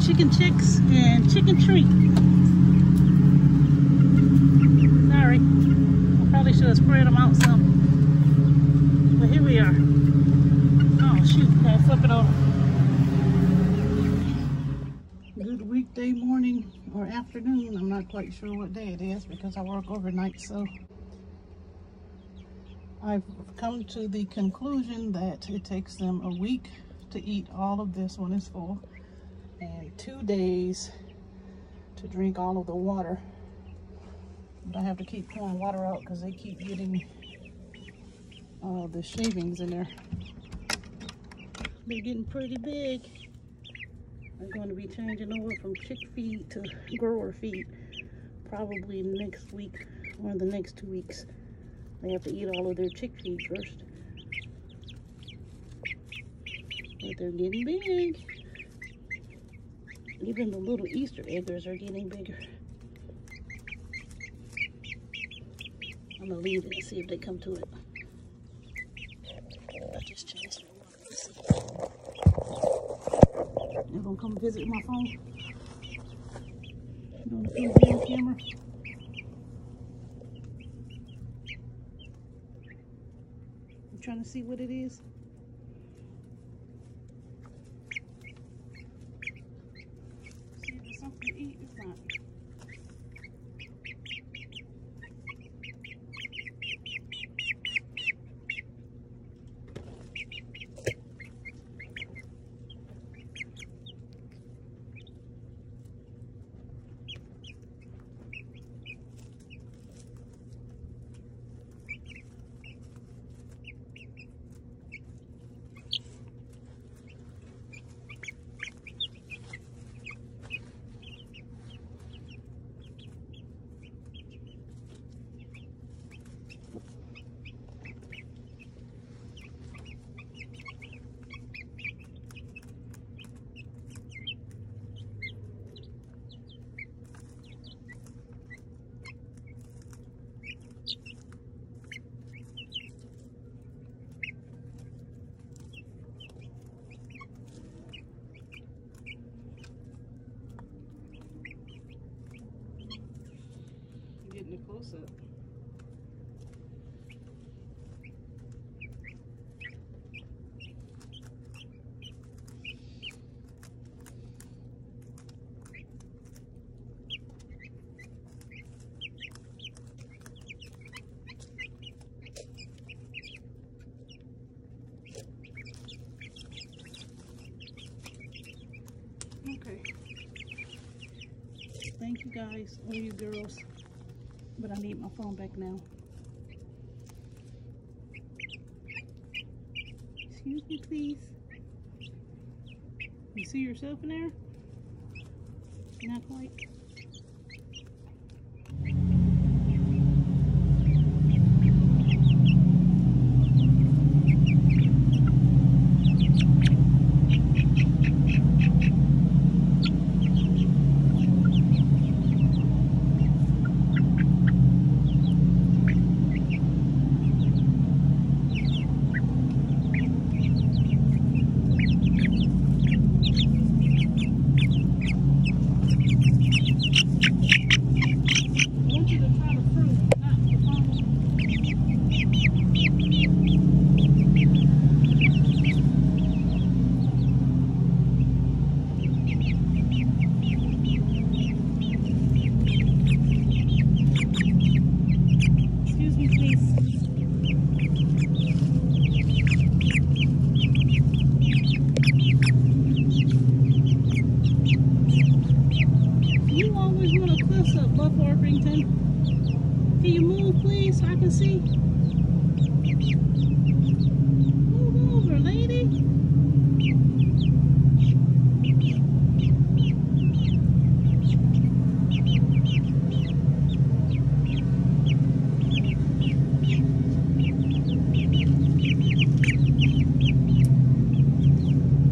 chicken chicks and chicken treat. Sorry, I probably should have spread them out some. But here we are. Oh shoot, gotta flip it over. Good weekday morning or afternoon. I'm not quite sure what day it is because I work overnight, so I've come to the conclusion that it takes them a week to eat all of this when it's full and 2 days to drink all of the water. But I have to keep pouring water out because they keep getting the shavings in there. They're getting pretty big. I'm going to be changing over from chick feed to grower feed probably next week or the next 2 weeks. They have to eat all of their chick feed first. But they're getting big. Even the little Easter eggers are getting bigger. I'm gonna leave it and see if they come to it. I just changed my water. Let's see. They're gonna come visit my phone. You want to put it on camera? I'm trying to see what it is. See if it's something to eat. It's not. Getting a close-up. Okay. Thank you guys, all you girls. But I need my phone back now. Excuse me, please. You see yourself in there? Not quite. Can you move, please, so I can see? Move over, lady.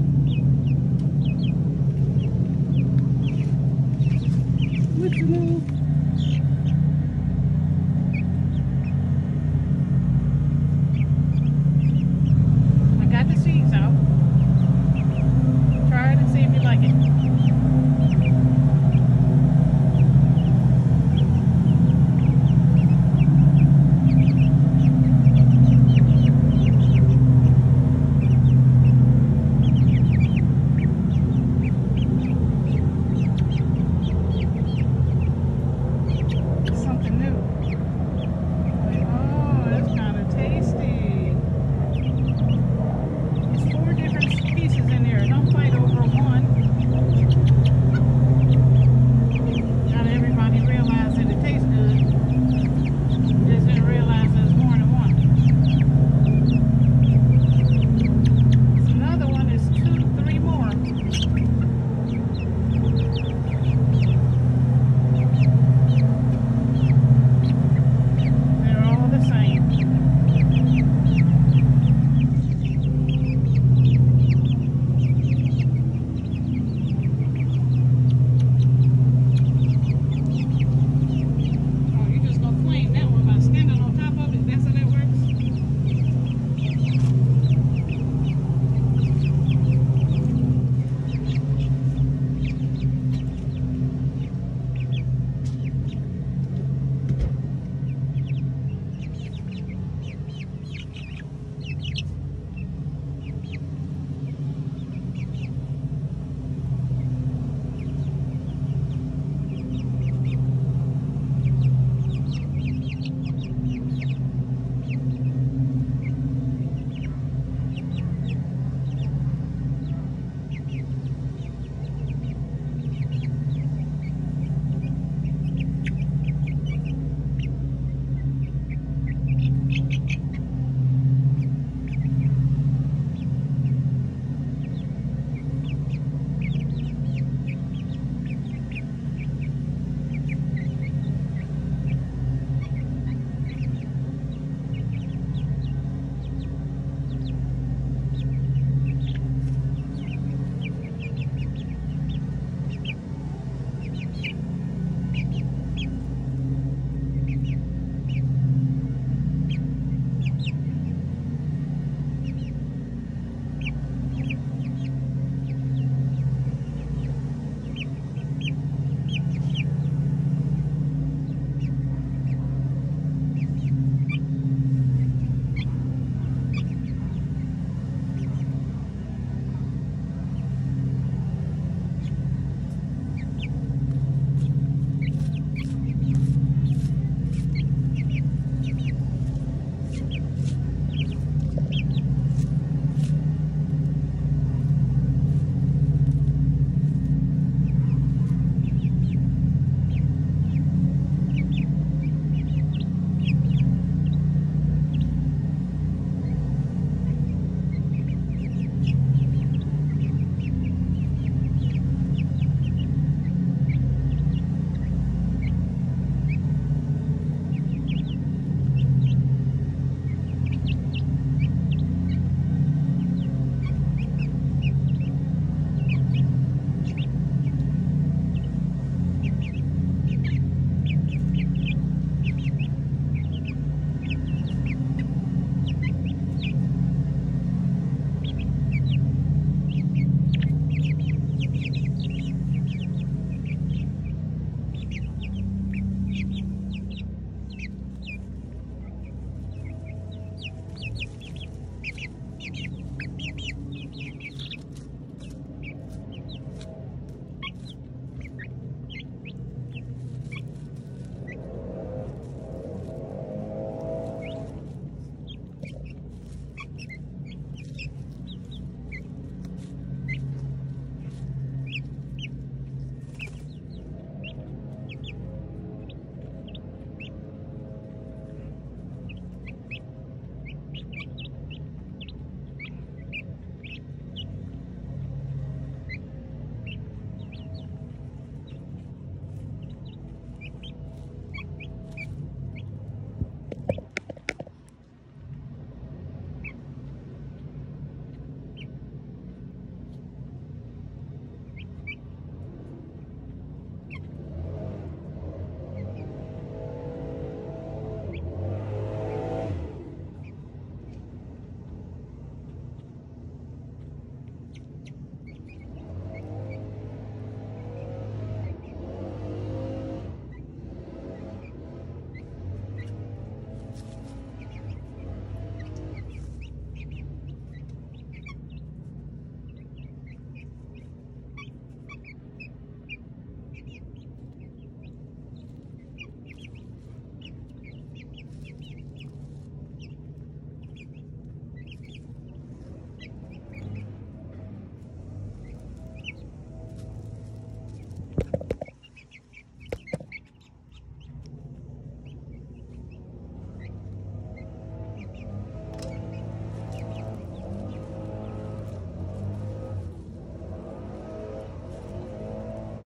Would you move?